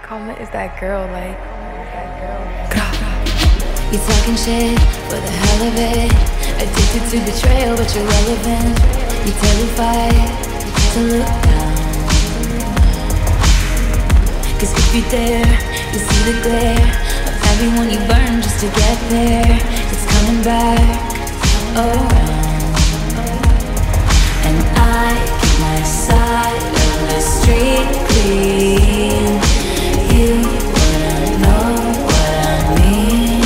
Karma is that girl, like, You talking shit for the hell of it. Addicted to betrayal, but you're relevant. You terrified to look down. Cause if you dare, you see the glare of everyone you burn just to get there. It's coming back around. And I keep my side of the street clean. You wouldn't know what I mean.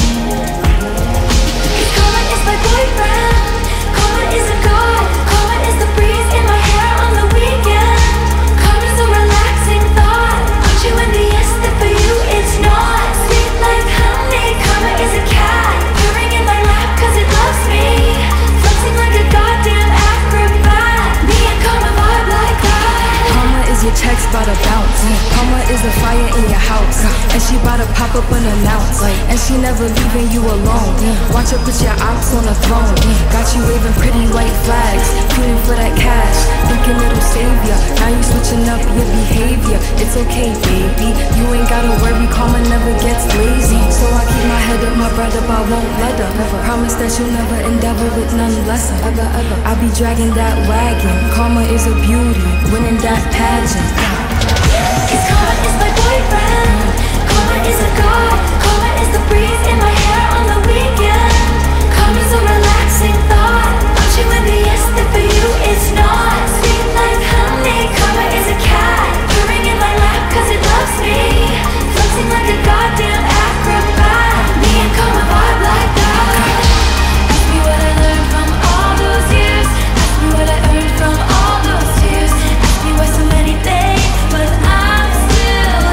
Karma is my boyfriend. Karma is a god. Karma is the breeze in my hair on the weekend. Karma's a relaxing thought. Aren't you envious that for you it's not? Sweet like honey. Karma is a cat purring in my lap cause it loves me. Flexing like a goddamn acrobat. Me and karma vibe like that. Karma is your checks bout to bounce. Karma is the fire in your house, and she bout to pop up and announce. And she never leaving you alone. Watch her put your ops on the throne. Got you waving pretty white flags, feeling for that cash, thinking it'll save ya. Now you switching up your behavior. It's okay, baby. You ain't gotta worry. Karma never gets lazy. So I keep my head up, my bread up. I won't let her. Promise that you'll never endeavor with none lesser. Ever. I'll be dragging that wagon. Karma is a beauty, winning that pageant. Cause karma is my boyfriend. Karma is a god. Karma is the breeze in my hair on the weekend. Karma's a relaxing thought. Aren't you envious that for you it's not? Sweet like honey. Karma is a cat purring in my lap cause it loves me. Flexing like a goddamn acrobat. Me and karma vibe like that. Ask me what I learned from all those years. Ask me what I earned from all those tears. Ask me why so many things, but I'm still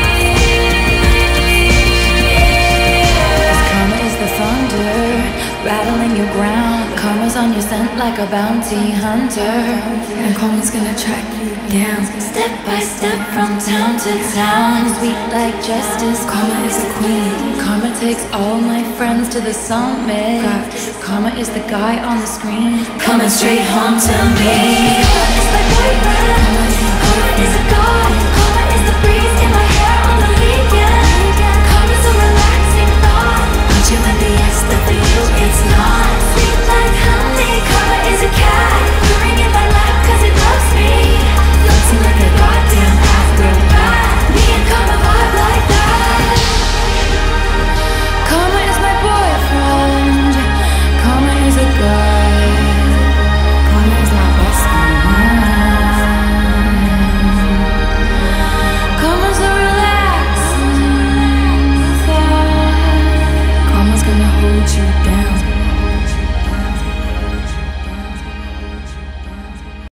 here. Karma is the thunder rattling your ground. Karma's on your scent like a bounty hunter. And karma's gonna track you down. Step by step from town to town. Sweet like justice. Karma is a queen. Karma takes all my friends to the summit. Karma is the guy on the screen coming straight home to me. Karma is my boyfriend. Karma is a god. Karma is the breeze in my hair on the weekend. Karma's a relaxing thought. Aren't you envious that for you it's not? Sweet like honey.